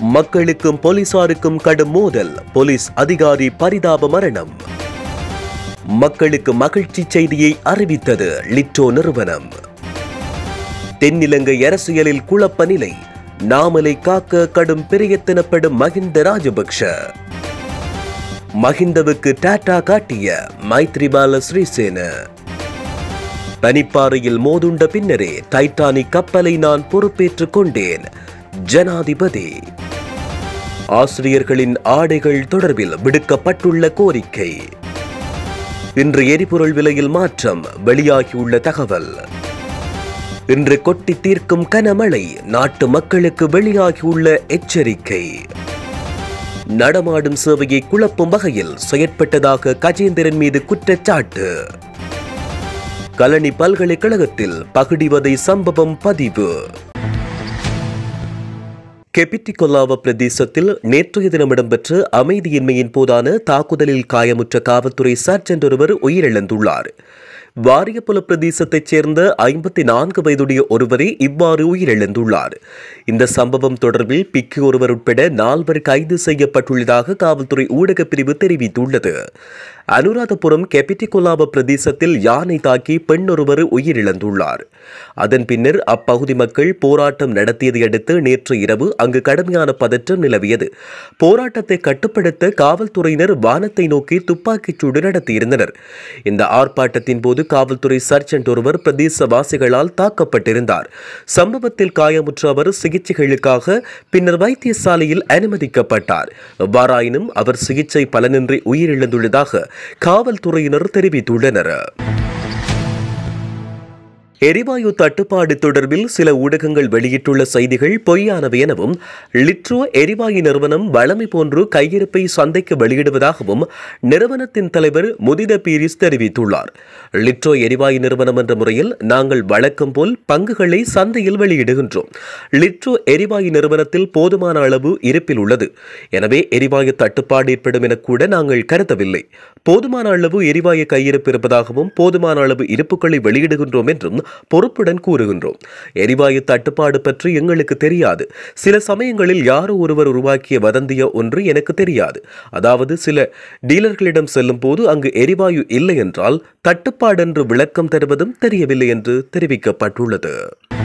மக்களுக்கும் போலீசாருக்கும் கடும் மோதல், போலீஸ் அதிகாரி பரிதாப மரணம். மக்களுக்கு மகிழ்ச்சி செய்தியை அறிவித்தது லிட்டோ நிறுவனம். தென்னிலங்கை அரசியலில் குழப்ப நிலை, நாமலை காக்க கடும் பிரயத்தனப்படும் மஹிந்த ராஜபக்ஷ. மஹிந்தவுக்கு டாட்டா காட்டிய மைத்ரிபால சிறிசேன. பனிப்பாறையில் மோதுண்ட பின்னரே டைட்டானிக் கப்பலை நான் பொறுப்பேற்றுக் கொண்டேன், ஜனாதிபதி. ஆசிரியர்களின் ஆடைகள் தொடர்பில் விடுக்கப்பட்டுள்ள கோரிக்கை. இன்று எரிபொருள் விலையில் மாற்றம், வெளியாகியுள்ள தகவல். இன்று கொட்டி தீர்க்கும் கனமழை, நாட்டு மக்களுக்கு வெளியாகியுள்ள எச்சரிக்கை. நடமாடும் சேவையை குழப்பும் வகையில் செயற்பட்டதாக கஜேந்திரன் மீது குற்றச்சாட்டு. கலனி பல்கலைக்கழகத்தில் பகுடிவதை சம்பவம் பதிவு. கெபிட்டிகொல்லாவ பிரதேசத்தில் நேற்றைய தினம் இடம்பெற்ற அமைதியின்மையின் போதான தாக்குதலில் காயமுற்ற காவல்துறை சார்ஜென்ட் ஒருவர் உயிரிழந்துள்ளார். வாரியப்புல பிரதேசத்தைச் சேர்ந்த 54 வயதுடைய ஒருவரே இவ்வாறு உயிரிழந்துள்ளார். இந்த சம்பவம் தொடர்பில் பிக்கி ஒருவர் உட்பட 4 கைது செய்யப்பட்டுள்ளதாக காவல்துறை ஊடகப் பிரிவு தெரிவித்துள்ளது. அனுராதபுரம் கெபிட்டிகொல்லாவ பிரதேசத்தில் யானை தாக்கி பெண் ஒருவர் உயிரிழந்துள்ளார். அதன் பின்னர் அப்பகுதி மக்கள் போராட்டம் நடத்தியதை அடுத்து நேற்று இரவு அங்கு கடுமையான பதற்றம் நிலவியது. போராட்டத்தை கட்டுப்படுத்த காவல்துறையினர் வானத்தை நோக்கி துப்பாக்கிச் சூடு நடத்தியிருந்தனர். இந்த ஆர்ப்பாட்டத்தின் போது காவல்துறை சர்ஜென்ட் ஒருவர் பிரதேசவாசிகளால் தாக்கப்பட்டிருந்தார். சம்பவத்தில் காயமுற்ற அவர் சிகிச்சைகளுக்காக பின்னர் வைத்தியசாலையில் அனுமதிக்கப்பட்டார். எவ்வாறாயினும் அவர் சிகிச்சை பலனின்றி உயிரிழந்துள்ளதாக காவல்துறையினர் தெரிவித்துள்ளனர். எரிவாயு தட்டுப்பாடு தொடர்பில் சில ஊடகங்கள் வெளியிட்டுள்ள செய்திகள் பொய்யானவை எனவும், லிட்ரோ எரிவாயு நிறுவனம் வழமை போன்று கையிருப்பை சந்தைக்கு வெளியிடுவதாகவும் நிறுவனத்தின் தலைவர் முதித பீரிஸ் தெரிவித்துள்ளார். லிட்ரோ எரிவாயு நிறுவனம் என்ற முறையில் நாங்கள் வழக்கம் போல் பங்குகளை சந்தையில் வெளியிடுகின்றோம். லிட்ரோ எரிவாயு நிறுவனத்தில் போதுமான அளவு இருப்பில் உள்ளது. எனவே எரிவாயு தட்டுப்பாடு ஏற்படும் என கூட நாங்கள் கருதவில்லை. போதுமான அளவு எரிவாயு கையிருப்பு இருப்பதாகவும் போதுமான அளவு இருப்புகளை வெளியிடுகின்றோம் என்றும் பொறுப்புடன் கூறுகின்றோம். எரிவாயு தட்டுப்பாடு பற்றி எங்களுக்கு தெரியாது. சில சமயங்களில் யாரோ ஒருவர் உருவாக்கிய வதந்திய ஒன்று எனக்கு தெரியாது. அதாவது சில டீலர்களிடம் செல்லும் போது அங்கு எரிவாயு இல்லை என்றால் தட்டுப்பாடு என்று விளக்கம் தருவதும் தெரியவில்லை என்று தெரிவிக்கப்பட்டுள்ளது.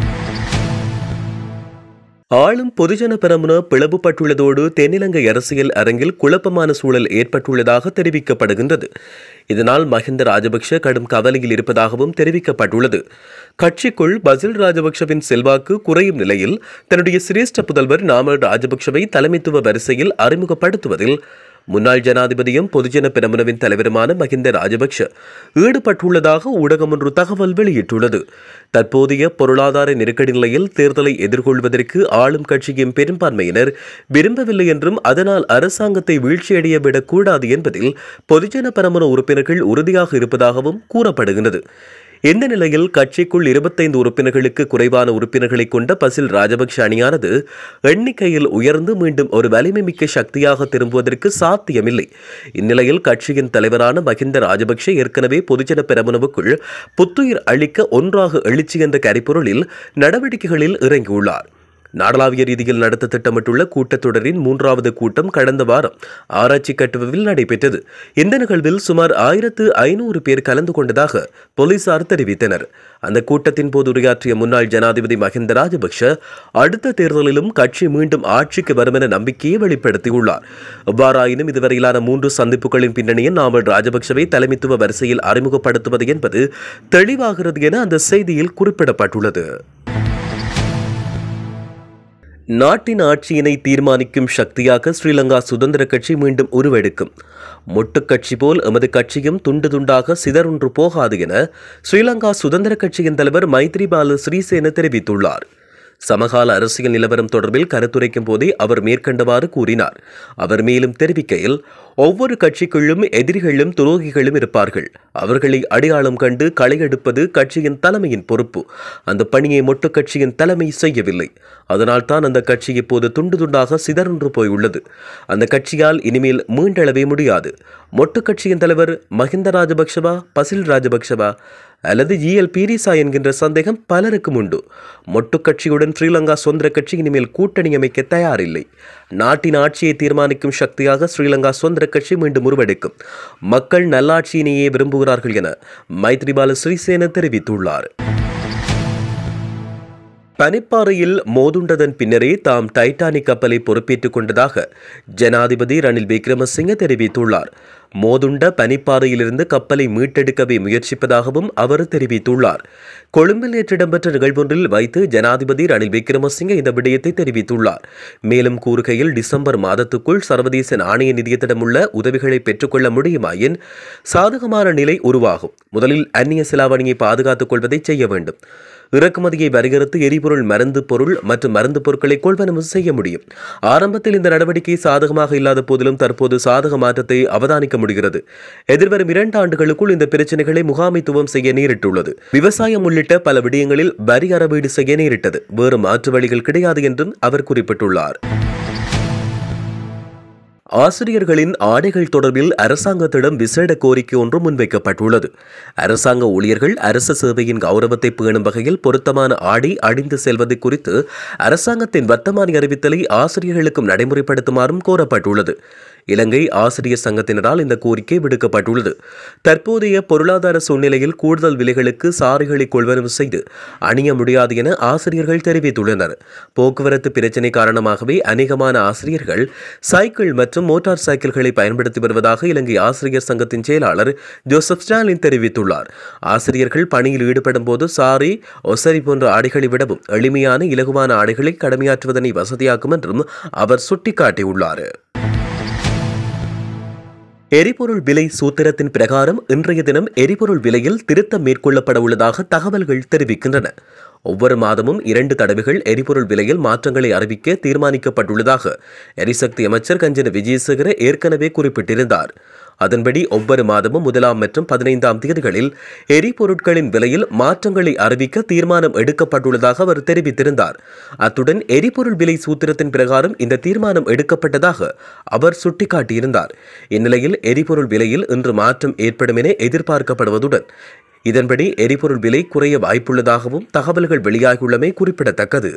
ஆளும் பொதுஜன பெரமுன பிளவுபட்டுள்ளதோடு தென்னிலங்கை அரசியல் அரங்கில் குழப்பமான சூழல் ஏற்பட்டுள்ளதாக தெரிவிக்கப்படுகின்றது. இதனால் மஹிந்த ராஜபக்ஷ கடும் கவலையில் இருப்பதாகவும் தெரிவிக்கப்பட்டுள்ளது. கட்சிக்குள் பசில் ராஜபக்ஷவின் செல்வாக்கு குறையும் நிலையில் தன்னுடைய சிரேஷ்ட புதல்வர் நாமல் ராஜபக்ஷவை தலைமைத்துவ வரிசையில் அறிமுகப்படுத்துவதில் முன்னாள் ஜனாதிபதியும் பொதுஜன பெரமுனவின் தலைவருமான மஹிந்த ராஜபக்ஷ ஈடுபட்டுள்ளதாக ஊடகம் ஒன்று தகவல் வெளியிட்டுள்ளது. தற்போதைய பொருளாதார நெருக்கடி நிலையில் தேர்தலை எதிர்கொள்வதற்கு ஆளும் கட்சியின் பெரும்பான்மையினர் விரும்பவில்லை என்றும் அதனால் அரசாங்கத்தை வீழ்ச்சியடைய விடக்கூடாது என்பதில் பொதுஜன பெரமுன உறுப்பினர்கள் உறுதியாக இருப்பதாகவும் கூறப்படுகிறது. இந்த நிலையில் கட்சிக்குள் 25 உறுப்பினர்களுக்கு குறைவான உறுப்பினர்களை கொண்ட பசில் ராஜபக்ஷ அணியானது எண்ணிக்கையில் உயர்ந்து மீண்டும் ஒரு வலிமை மிக்க சக்தியாக திரும்புவதற்கு சாத்தியமில்லை. இந்நிலையில் கட்சியின் தலைவரான மஹிந்த ராஜபக்ஷ ஏற்கனவே பொதுஜன பெரமுனவுக்குள் புத்துயிர் அளிக்க ஒன்றாக எழுச்சி என்ற கரிபொருளில் நடவடிக்கைகளில் இறங்கியுள்ளார். நாடளாவிய ரீதியில் நடத்த திட்டமிட்டுள்ள கூட்டத்தொடரின் 3வது கூட்டம் கடந்த வாரம் ஆராய்ச்சி கட்டுவில் நடைபெற்றது. இந்த நிகழ்வில் சுமார் 1500 பேர் கலந்து கொண்டதாக போலீசார் தெரிவித்தனர். அந்த கூட்டத்தின் போது உரையாற்றிய முன்னாள் ஜனாதிபதி மஹிந்த ராஜபக்ஷ அடுத்த தேர்தலிலும் கட்சி மீண்டும் ஆட்சிக்கு வரும் என நம்பிக்கையை வெளிப்படுத்தியுள்ளார். எவ்வாறாயினும் இதுவரையிலான 3 சந்திப்புகளின் பின்னணியில் நாமல் ராஜபக்ஷவை தலைமைத்துவ வரிசையில் அறிமுகப்படுத்துவது என்பது தெளிவாகிறது என அந்த செய்தியில் குறிப்பிடப்பட்டுள்ளது. நாட்டின் ஆட்சியினை தீர்மானிக்கும் சக்தியாக ஸ்ரீலங்கா சுதந்திர கட்சி மீண்டும் உருவெடுக்கும். மொட்டுக்கட்சி போல் எமது கட்சியும் துண்டு துண்டாக சிதறொன்று போகாது என ஸ்ரீலங்கா சுதந்திர கட்சியின் தலைவர் மைத்ரிபால சிறிசேன தெரிவித்துள்ளார். சமகால அரசியல் நிலவரம் தொடர்பில் கருத்துரைக்கும் போதே அவர் மேற்கண்டவாறு கூறினார். அவர் மேலும் தெரிவிக்கையில், ஒவ்வொரு கட்சிக்குள்ளும் எதிரிகளும் துரோகிகளும் இருப்பார்கள். அவர்களை அடையாளம் கண்டு களையெடுப்பது கட்சியின் தலைமையின் பொறுப்பு. அந்த பணியை மொட்டு கட்சியின் தலைமை செய்யவில்லை. அதனால் தான் அந்த கட்சி இப்போது துண்டு துண்டாக சிதறொன்று போயுள்ளது. அந்த கட்சியால் இனிமேல் மீண்டெழவே முடியாது. மொட்டு கட்சியின் தலைவர் மஹிந்த ராஜபக்ஷவா, பசில் ராஜபக்ஷவா? அல்லது ஜிஎல் பீரிசா என்கின்ற சந்தேகம் பலருக்கும் உண்டு. மொட்டு கட்சியுடன் ஸ்ரீலங்கா சுதந்திர கட்சி இனிமேல் கூட்டணி அமைக்க தயாரில்லை. நாட்டின் ஆட்சியை தீர்மானிக்கும் சக்தியாக ஸ்ரீலங்கா சுதந்திர கட்சி மீண்டும் உருவெடுக்கும். மக்கள் நல்லாட்சியினையே விரும்புகிறார்கள் என மைத்ரிபால சிறிசேன தெரிவித்துள்ளார். பனிப்பாறையில் மோதுண்டதன் பின்னரே தாம் டைட்டானிக் கப்பலை பொறுப்பேற்றுக் கொண்டதாக ஜனாதிபதி ரணில் விக்ரமசிங்க தெரிவித்துள்ளார். மோதுண்ட பனிப்பாறையிலிருந்து கப்பலை மீட்டெடுக்கவே முயற்சிப்பதாகவும் அவர் தெரிவித்துள்ளார். கொழும்பில் நேற்று இடம்பெற்ற நிகழ்வொன்றில் வைத்து ஜனாதிபதி ரணில் விக்ரமசிங்க இந்த விடயத்தை தெரிவித்துள்ளார். மேலும் கூறுகையில், டிசம்பர் மாதத்துக்குள் சர்வதேச நாணய நிதியத்திடமுள்ள உதவிகளை பெற்றுக்கொள்ள முடியுமாயின் சாதகமான நிலை உருவாகும். முதலில் அந்நிய செலாவணியை பாதுகாத்துக் கொள்வதை செய்ய வேண்டும். இறக்குமதியை வரையறுத்து எரிபொருள், மருந்து பொருள் மற்றும் மருந்து பொருட்களை கொள்வனவு செய்ய முடியும். ஆரம்பத்தில் இந்த நடவடிக்கை சாதகமாக இல்லாத போதிலும் தற்போது சாதக மாற்றத்தை அவதானிக்க முடிகிறது. எதிர்வரும் 2 ஆண்டுகளுக்குள் இந்த பிரச்சனைகளை முகாமைத்துவம் செய்ய நேரிட்டுள்ளது. விவசாயம் உள்ளிட்ட பல விடயங்களில் வரி அறவீடு செய்ய நேரிட்டது. வேறு மாற்று வழிகள் கிடையாது என்றும் அவர் குறிப்பிட்டுள்ளார். ஆசிரியர்களின் ஆடைகள் தொடர்பில் அரசாங்கத்திடம் விசேட கோரிக்கை ஒன்று முன்வைக்கப்பட்டுள்ளது. அரசாங்க ஊழியர்கள் அரசு சேவையின் கௌரவத்தை பேணும் வகையில் பொருத்தமான ஆடை அணிந்து செல்வது குறித்து அரசாங்கத்தின் வர்த்தமானி அறிவித்தலை ஆசிரியர்களுக்கும் நடைமுறைப்படுத்துமாறும் கோரப்பட்டுள்ளது. இலங்கை ஆசிரியர் சங்கத்தினரால் இந்த கோரிக்கை விடுக்கப்பட்டுள்ளது. தற்போதைய பொருளாதார சூழ்நிலையில் கூடுதல் விலைகளுக்கு சாரிகளை கொள்வனவு செய்து அணிய முடியாது என ஆசிரியர்கள் தெரிவித்துள்ளனர். போக்குவரத்து பிரச்சினை காரணமாகவே அநேகமான ஆசிரியர்கள் சைக்கிள் மற்றும் மோட்டார் சைக்கிள்களை பயன்படுத்தி வருவதாக இலங்கை ஆசிரியர் சங்கத்தின் செயலாளர் ஜோசப் ஸ்டாலின் தெரிவித்துள்ளார். ஆசிரியர்கள் பணியில் ஈடுபடும் போது சாரி, ஒசரி போன்ற ஆடைகளை விடவும் எளிமையான இலகுவான ஆடைகளை கடமையாற்றுவதனை வசதியாக்கும் என்றும் அவர் சுட்டிக்காட்டியுள்ளார். எரிபொருள் விலை சூத்திரத்தின் பிரகாரம் இன்றைய தினம் எரிபொருள் விலையில் திருத்தம் மேற்கொள்ளப்பட உள்ளதாக தகவல்கள் தெரிவிக்கின்றன. ஒவ்வொரு மாதமும் 2 தடவைகள் எரிபொருள் விலையில் மாற்றங்களை அறிவிக்க தீர்மானிக்கப்பட்டுள்ளதாக எரிசக்தி அமைச்சர் கஞ்சன விஜயசேகர ஏற்கனவே குறிப்பிட்டிருந்தார். அதன்படி ஒவ்வொரு மாதமும் 1 மற்றும் 15 தேதிகளில் எரிபொருட்களின் விலையில் மாற்றங்களை அறிவிக்க தீர்மானம் எடுக்கப்பட்டுள்ளதாக அவர் தெரிவித்திருந்தார். அத்துடன் எரிபொருள் விலை சூத்திரத்தின் பிரகாரம் இந்த தீர்மானம் எடுக்கப்பட்டதாக அவர் சுட்டிக்காட்டியிருந்தார். இந்நிலையில் எரிபொருள் விலையில் இன்று மாற்றம் ஏற்படும் என எதிர்பார்க்கப்படுவதுடன் இதன்படி எரிபொருள் விலை குறைய வாய்ப்புள்ளதாகவும் தகவல்கள் வெளியாகியுள்ளமை குறிப்பிடத்தக்கது.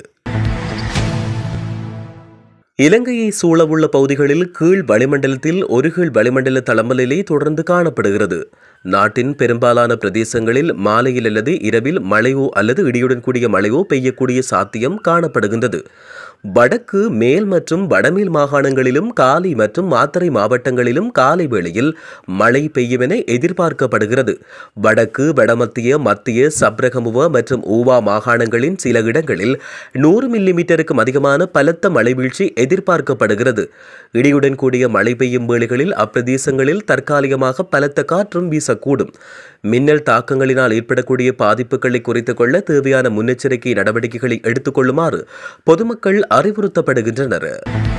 இலங்கையை சூழவுள்ள பகுதிகளில் கீழ் வளிமண்டலத்தில் ஒரு கீழ் வளிமண்டல தளமநிலை தொடர்ந்து காணப்படுகிறது. நாட்டின் பெரும்பாலான பிரதேசங்களில் மாலையில் அல்லது இரவில் மழையோ அல்லது இடியுடன் கூடிய மழையோ பெய்யக்கூடிய சாத்தியம் காணப்படுகின்றது. வடக்கு, மேல் மற்றும் வடமேல் மாகாணங்களிலும் காலி மற்றும் மாத்தறை மாவட்டங்களிலும் காலை வேளையில் மழை பெய்யும் என எதிர்பார்க்கப்படுகிறது. வடக்கு, வடமத்திய, மத்திய, சப்ரகமுவ மற்றும் ஊவா மாகாணங்களின் சில இடங்களில் 100 மில்லிமீட்டருக்கும் அதிகமான பலத்த மழை வீழ்ச்சி எதிர்பார்க்கப்படுகிறது. இடியுடன் கூடிய மழை பெய்யும் வேளைகளில் அப்பிரதேசங்களில் தற்காலிகமாக பலத்த காற்றும் வீசக்கூடும். மின்னல் தாக்கங்களினால் ஏற்படக்கூடிய பாதிப்புகளை குறைத்துக் கொள்ள தேவையான முன்னெச்சரிக்கை நடவடிக்கைகளை எடுத்துக் கொள்ளுமாறு பொதுமக்கள் அறிவுறுத்தப்படுகின்றனர்.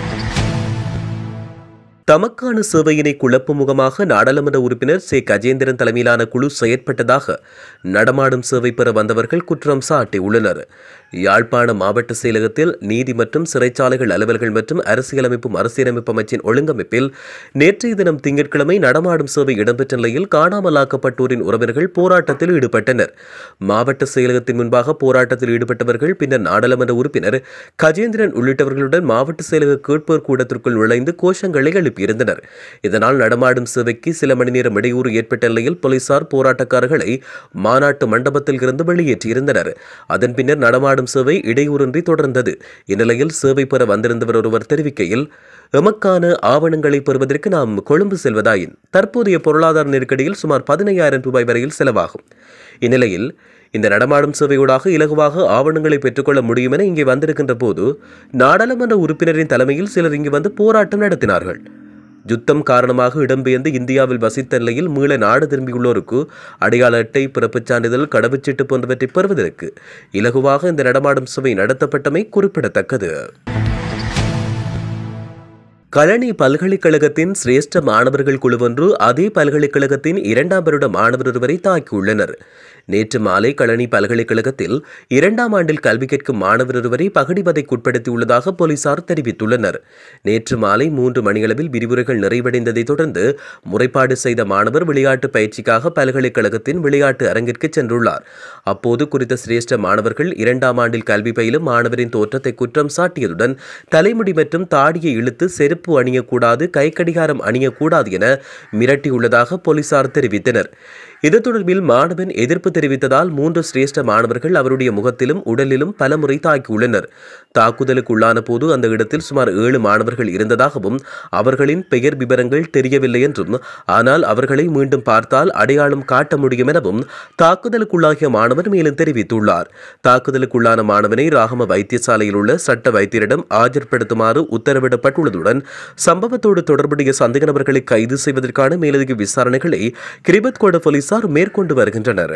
தமக்கான சேவையினை குழப்பும் முகமாக நாடாளுமன்ற உறுப்பினர் சே கஜேந்திரன் தலைமையிலான குழு செயற்பட்டதாக நடமாடும் சேவை பெற வந்தவர்கள் குற்றம் சாட்டியுள்ளனர். யாழ்ப்பாண மாவட்ட செயலகத்தில் நீதி மற்றும் சிறைச்சாலைகள் அலுவல்கள் மற்றும் அரசியலமைப்பு அமைச்சின் ஒழுங்கமைப்பில் நேற்றைய தினம் திங்கட்கிழமை நடமாடும் சேவை இடம்பெற்ற நிலையில் காணாமலாக்கப்பட்டோரின் உறவினர்கள் போராட்டத்தில் ஈடுபட்டனர். மாவட்ட செயலகத்தின் முன்பாக போராட்டத்தில் ஈடுபட்டவர்கள் பின்னர் நாடாளுமன்ற உறுப்பினர் கஜேந்திரன் உள்ளிட்டவர்களுடன் மாவட்ட செயலக கேட்போர் கூடத்திற்குள் நுழைந்து கோஷங்களை எழுப்பியிருந்தனர். இதனால் நடமாடும் சேவைக்கு சில மணி நேரம் இடையூறு ஏற்பட்ட நிலையில் போலீசார் போராட்டக்காரர்களை மாநாட்டு மண்டபத்தில் இருந்து வெளியேற்றியிருந்தனர். அதன் பின்னர் நடமாடும் சேவை இடையூறின்றி தொடர்ந்தது. இந்நிலையில் சேவை பெற வந்திருந்தவர் ஒருவர் தெரிவிக்கையில், எமக்கான ஆவணங்களை பெறுவதற்கு நாம் கொழும்பு செல்வதாயின் தற்போதைய பொருளாதார நெருக்கடியில் சுமார் 15,000 ரூபாய் வரையில் செலவாகும். இந்நிலையில் இந்த நடமாடும் சேவையூடாக இலகுவாக ஆவணங்களை பெற்றுக்கொள்ள முடியும் என இங்கே வந்திருக்கின்ற போது நாடாளுமன்ற உறுப்பினரின் தலைமையில் சிலர் இங்கு வந்து போராட்டம் நடத்தினார்கள். யுத்தம் காரணமாக இடம்பெயர்ந்து இந்தியாவில் வசித்த நிலையில் மீள நாடு திரும்பியுள்ளோருக்கு அடையாள அட்டை, பிறப்புச் சான்றிதழ், கடவுச்சீட்டு போன்றவற்றை பெறுவதற்கு இலகுவாக இந்த நடமாடும் சேவை நடத்தப்பட்டமை குறிப்பிடத்தக்கது. கழனி பல்கலைக்கழகத்தின் சிரேஷ்ட மாணவர்கள் குழுவொன்று அதே பல்கலைக்கழகத்தின் 2ஆம் வருட மாணவர் ஒருவரை தாக்கியுள்ளனர். நேற்று மாலை களனி பல்கலைக்கழகத்தில் 2ஆம் ஆண்டில் கல்வி கேட்கும் மாணவர் ஒருவரை பகடிவதைக்குட்படுத்தியுள்ளதாக போலீசார் தெரிவித்துள்ளனர். நேற்று மாலை 3 மணியளவில் விரிவுரைகள் நிறைவடைந்ததை தொடர்ந்து முறைப்பாடு செய்த மாணவர் விளையாட்டு பயிற்சிக்காக பல்கலைக்கழகத்தின் விளையாட்டு அரங்கிற்கு சென்றுள்ளார். அப்போது குறித்த சிரேஷ்ட மாணவர்கள் 2ஆம் ஆண்டில் கல்வி பயிலும் மாணவரின் தோற்றத்தை குற்றம் சாட்டியதுடன் தலைமுடி மற்றும் தாடியை இழுத்து செருப்பு அணியக்கூடாது, கைக்கடிகாரம் அணியக்கூடாது என மிரட்டியுள்ளதாக போலீசார் தெரிவித்தனர். இது தொடர்பில் மாணவன் எதிர்ப்பு தெரிவித்ததால் 3 சிரேஷ்ட மாணவர்கள் அவருடைய முகத்திலும் உடலிலும் பலமுறை தாக்கியுள்ளனர். தாக்குதலுக்கு உள்ளான போது அந்த இடத்தில் சுமார் 7 மாணவர்கள் இருந்ததாகவும் அவர்களின் பெயர் விவரங்கள் தெரியவில்லை என்றும், ஆனால் அவர்களை மீண்டும் பார்த்தால் அடையாளம் காட்ட முடியும் எனவும் தாக்குதலுக்குள்ளாகிய மாணவர் மேலும் தெரிவித்துள்ளார். தாக்குதலுக்குள்ளான மாணவனை ராகம வைத்தியசாலையில் உள்ள சட்ட வைத்தியரிடம் ஆஜர்படுத்துமாறு உத்தரவிடப்பட்டுள்ளதுடன் சம்பவத்தோடு தொடர்புடைய சந்தேக நபர்களை கைது செய்வதற்கான மேலதிக விசாரணைகளை கிரிபத்கொட போலீசார் மேற்கொண்டு வருகின்றனர்.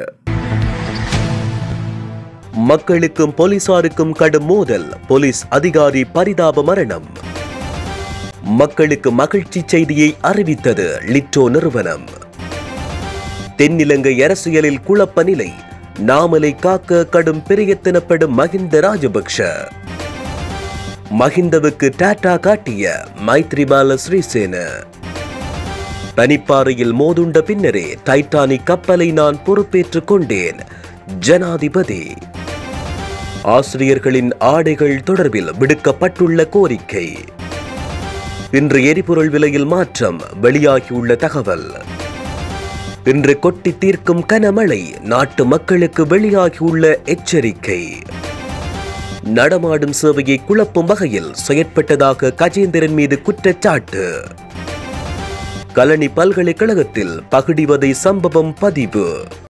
மக்களுக்கும் போலீசாருக்கும் கடும் மோதல், போலீஸ் அதிகாரி பரிதாப மரணம். மக்களுக்கு மகிழ்ச்சி செய்தியை அறிவித்தது லிட்டோ நிறுவனம். தென்னிலங்கை அரசியலில் குழப்ப நிலை, நாமலை காக்க கடும் பிரயத்தனப்படும் மஹிந்த ராஜபக்ஷ. மஹிந்தவுக்கு டாட்டா காட்டிய மைத்ரிபால சிறிசேன. பனிப்பாறையில் மோதுண்ட பின்னரே டைட்டானிக் கப்பலை நான் பொறுப்பேற்றுக் கொண்டேன், ஜனாதிபதி. ஆசிரியர்களின் ஆடைகள் தொடர்பில் விடுக்கப்பட்டுள்ள கோரிக்கை. இன்று எரிபொருள் விலையில் மாற்றம், வெளியாகியுள்ள தகவல். இன்று கொட்டி தீர்க்கும் கனமழை, நாட்டு மக்களுக்கு வெளியாகியுள்ள எச்சரிக்கை. நடமாடும் சேவையை குழப்பும் வகையில் செயற்பட்டதாக கஜேந்திரன் மீது குற்றச்சாட்டு. களனி பல்கலைக்கழகத்தில் பகடிவதை சம்பவம் பதிவு.